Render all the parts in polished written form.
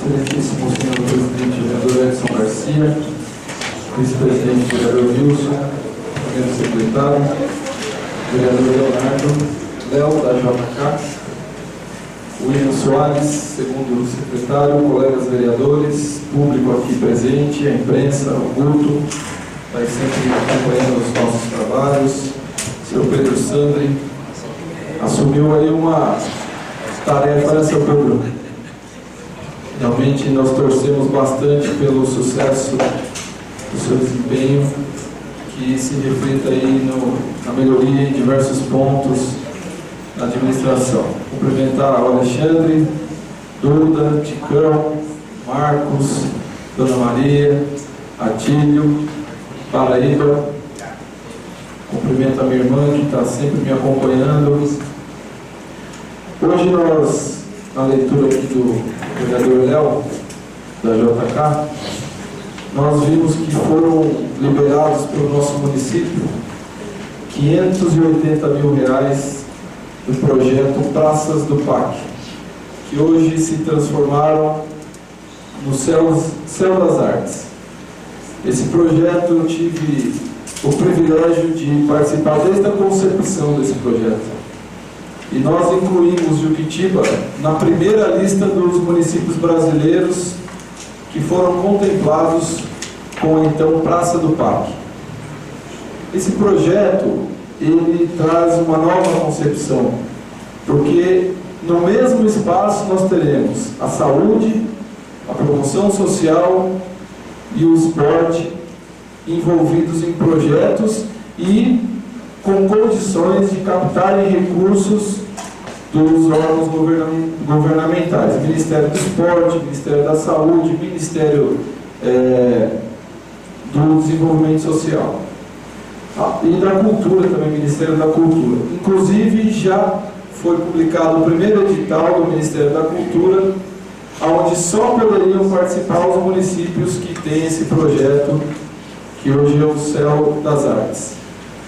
Excelentíssimo senhor presidente, vereador Edson Garcia, vice-presidente, vereador Wilson, primeiro secretário, vereador Leonardo, Léo da JK, William Soares, segundo secretário, colegas vereadores, público aqui presente, a imprensa, o Guto, está sempre acompanhando os nossos trabalhos, senhor Pedro Sandri, assumiu aí uma tarefa, seu Pedro. Realmente nós torcemos bastante pelo sucesso do seu desempenho, que se reflita aí na melhoria em diversos pontos na administração. Cumprimentar o Alexandre, Duda, Ticão, Marcos, Dona Maria, Atílio, Paraíba. Cumprimento a minha irmã que está sempre me acompanhando. Hoje nós, na leitura aqui do vereador Léo, da JK, nós vimos que foram liberados pelo nosso município R$580 mil do projeto Praças do PAC, que hoje se transformaram no Céu das Artes. Esse projeto eu tive o privilégio de participar desde a concepção desse projeto. E nós incluímos Juquitiba na primeira lista dos municípios brasileiros que foram contemplados com a então Praça do PAC. Esse projeto, ele traz uma nova concepção, porque no mesmo espaço nós teremos a saúde, a promoção social e o esporte envolvidos em projetos e com condições de captarem recursos dos órgãos governamentais, Ministério do Esporte, Ministério da Saúde, Ministério do Desenvolvimento Social. E da Cultura também, Ministério da Cultura. Inclusive, já foi publicado o primeiro edital do Ministério da Cultura, onde só poderiam participar os municípios que têm esse projeto, que hoje é o Céu das Artes.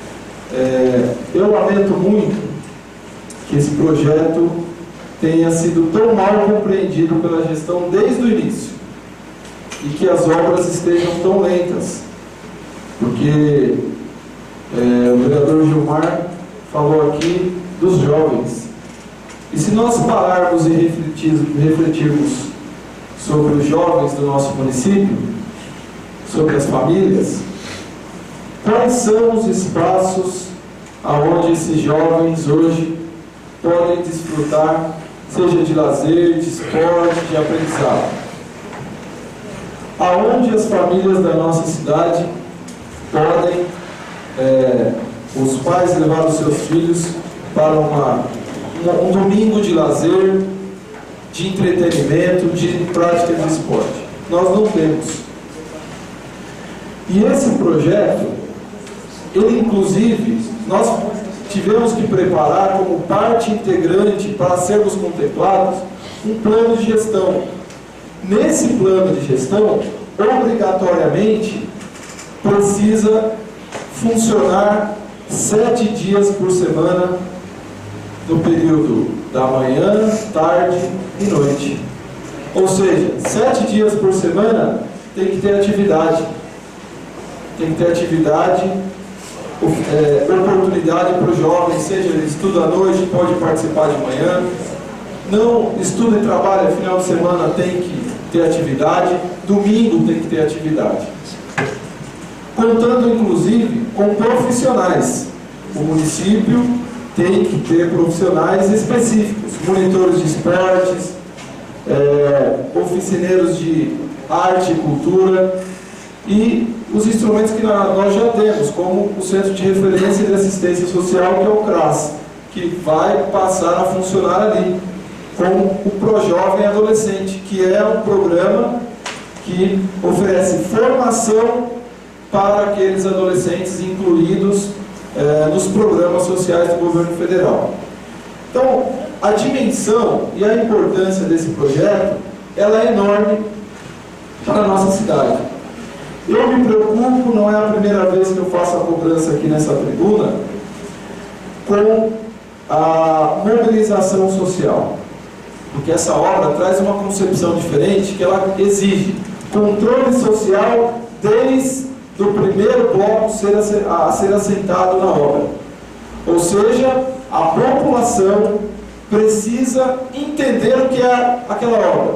Eu lamento muito que esse projeto tenha sido tão mal compreendido pela gestão desde o início e que as obras estejam tão lentas, porque o vereador Gilmar falou aqui dos jovens. E se nós pararmos e refletirmos sobre os jovens do nosso município, sobre as famílias, quais são os espaços aonde esses jovens hoje podem desfrutar, seja de lazer, de esporte, de aprendizado? Aonde as famílias da nossa cidade podem os pais levar os seus filhos para um domingo de lazer, de entretenimento, de prática de esporte? Nós não temos. E esse projeto, ele inclusive, nós tivemos que preparar como parte integrante para sermos contemplados um plano de gestão. Nesse plano de gestão, obrigatoriamente, precisa funcionar 7 dias por semana, no período da manhã, tarde e noite. Ou seja, 7 dias por semana tem que ter atividade. Tem que ter atividade, oportunidade para os jovens, seja ele estuda à noite, pode participar de manhã. Não estuda e trabalha, final de semana tem que ter atividade, domingo tem que ter atividade. Contando inclusive com profissionais. O município tem que ter profissionais específicos, monitores de esportes, oficineiros de arte e cultura, e os instrumentos que nós já temos, como o Centro de Referência de Assistência Social, que é o CRAS, que vai passar a funcionar ali, com o ProJovem Adolescente, que é um programa que oferece formação para aqueles adolescentes incluídos nos programas sociais do governo federal. Então, a dimensão e a importância desse projeto, ela é enorme para a nossa cidade. Eu me preocupo, não é a primeira vez que eu faço a cobrança aqui nessa tribuna, com a mobilização social. Porque essa obra traz uma concepção diferente, que ela exige controle social desde o primeiro bloco a ser assentado na obra. Ou seja, a população precisa entender o que é aquela obra.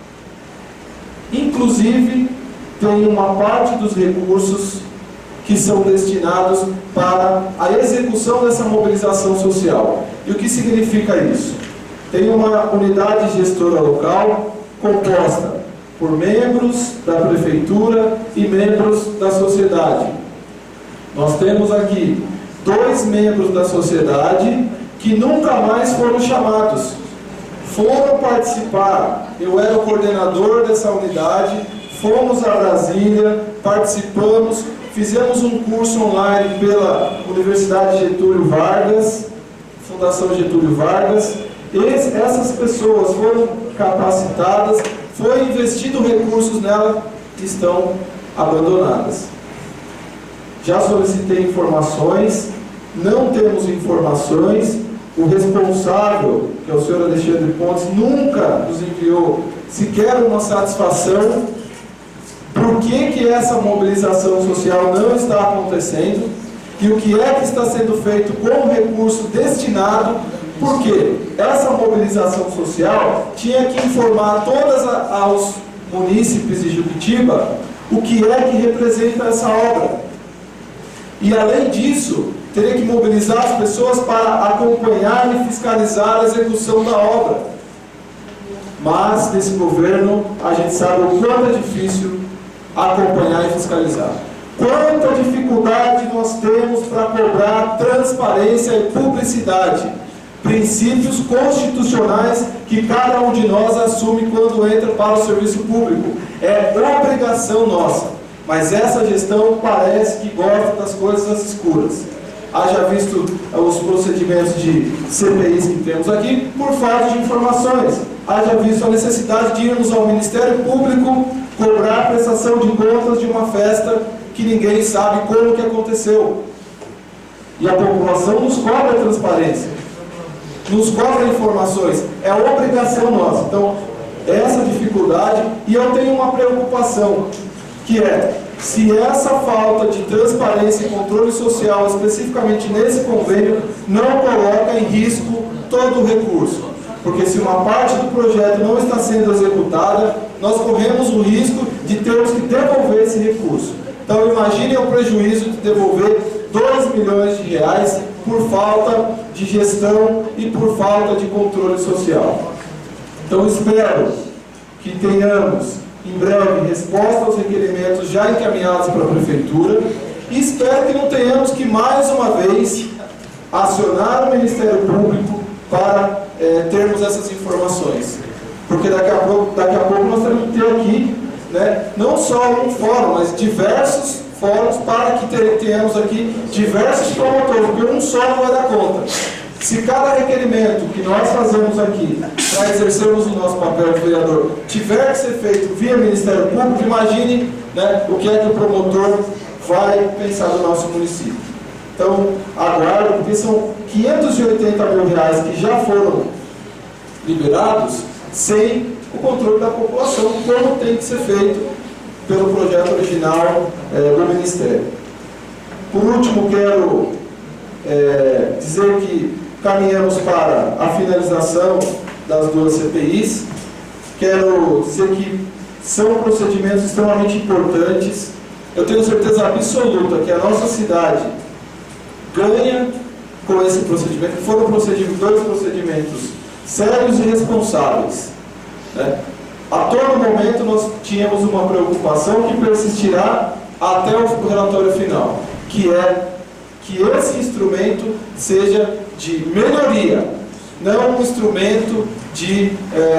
Inclusive, tem uma parte dos recursos que são destinados para a execução dessa mobilização social. E o que significa isso? Tem uma unidade gestora local composta por membros da prefeitura e membros da sociedade. Nós temos aqui 2 membros da sociedade que nunca mais foram chamados. Foram participar, eu era o coordenador dessa unidade, fomos a Brasília, participamos, fizemos um curso online pela Universidade Getúlio Vargas, Fundação Getúlio Vargas. Essas pessoas foram capacitadas, foi investido recursos nela, estão abandonadas. Já solicitei informações, não temos informações. O responsável, que é o senhor Alexandre Pontes, nunca nos enviou sequer uma satisfação por que essa mobilização social não está acontecendo e o que é que está sendo feito com o recurso destinado. Porque essa mobilização social tinha que informar aos munícipes de Juquitiba o que é que representa essa obra. E além disso, teria que mobilizar as pessoas para acompanhar e fiscalizar a execução da obra. Mas nesse governo a gente sabe o quanto é difícil acompanhar e fiscalizar. Quanta dificuldade nós temos para cobrar transparência e publicidade. Princípios constitucionais que cada um de nós assume quando entra para o serviço público. É obrigação nossa. Mas essa gestão parece que gosta das coisas às escuras. Haja visto os procedimentos de CPIs que temos aqui por falta de informações. Haja visto a necessidade de irmos ao Ministério Público cobrar a prestação de contas de uma festa que ninguém sabe como que aconteceu. E a população nos cobra a transparência, nos cobra informações, é obrigação nossa. Então, essa dificuldade, e eu tenho uma preocupação, que é, se essa falta de transparência e controle social, especificamente nesse convênio, não coloca em risco todo o recurso. Porque se uma parte do projeto não está sendo executada, nós corremos o risco de termos que devolver esse recurso. Então imaginem o prejuízo de devolver 2 milhões de reais por falta de gestão e por falta de controle social. Então espero que tenhamos em breve resposta aos requerimentos já encaminhados para a Prefeitura e espero que não tenhamos que mais uma vez acionar o Ministério Público para termos essas informações. Porque daqui a pouco nós temos que ter aqui, né, não só um fórum, mas diversos fóruns para que tenhamos aqui diversos promotores, porque um só não vai dar conta. Se cada requerimento que nós fazemos aqui para exercermos o nosso papel de vereador tiver que ser feito via Ministério Público, imagine, né, o que é que o promotor vai pensar do nosso município. Então, aguardo, porque são 580 mil reais que já foram liberados sem o controle da população, como tem que ser feito pelo projeto original do Ministério. Por último, quero dizer que caminhamos para a finalização das 2 CPIs. Quero dizer que são procedimentos extremamente importantes. Eu tenho certeza absoluta que a nossa cidade ganha com esse procedimento. Foram 2 procedimentos sérios e responsáveis, né? A todo momento nós tínhamos uma preocupação que persistirá até o relatório final, que é que esse instrumento seja de melhoria, não um instrumento de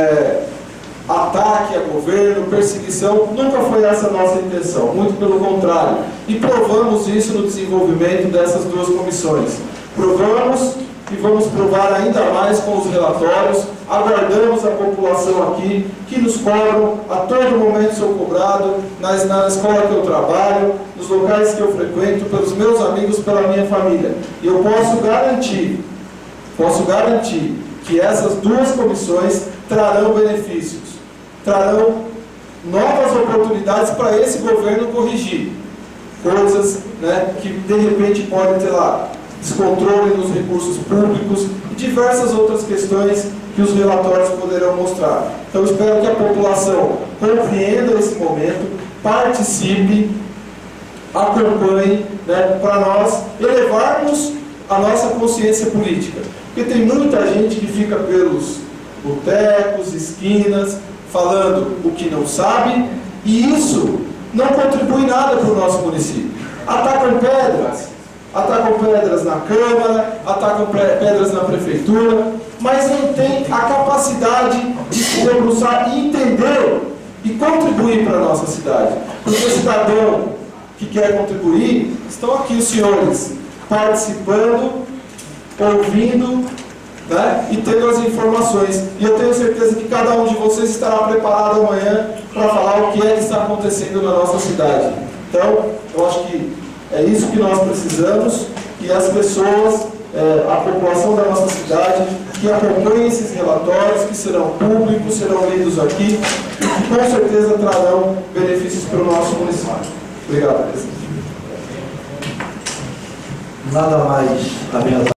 ataque a governo, perseguição. Nunca foi essa a nossa intenção, muito pelo contrário. E provamos isso no desenvolvimento dessas 2 comissões. Provamos e vamos provar ainda mais com os relatórios. Aguardamos a população aqui, que nos cobram, a todo momento sou cobrado, na escola que eu trabalho, nos locais que eu frequento, pelos meus amigos, pela minha família. E eu posso garantir que essas 2 comissões trarão benefícios, trarão novas oportunidades para esse governo corrigir coisas, né, que de repente podem ter lá descontrole nos recursos públicos e diversas outras questões que os relatórios poderão mostrar. Então espero que a população compreenda esse momento, participe, acompanhe, né, para nós elevarmos a nossa consciência política. Porque tem muita gente que fica pelos botecos, esquinas, falando o que não sabe, e isso não contribui nada para o nosso município. Atacam pedras na Câmara, atacam pedras na Prefeitura, mas não tem a capacidade de se debruçar e entender e contribuir para a nossa cidade. Porque o cidadão que quer contribuir, estão aqui os senhores, participando, ouvindo, né, e tendo as informações. E eu tenho certeza que cada um de vocês estará preparado amanhã para falar o que é que está acontecendo na nossa cidade. Então, eu acho que é isso que nós precisamos, e as pessoas, a população da nossa cidade, que acompanhem esses relatórios, que serão públicos, serão lidos aqui, e que com certeza trarão benefícios para o nosso município. Obrigado, presidente. Nada mais a minha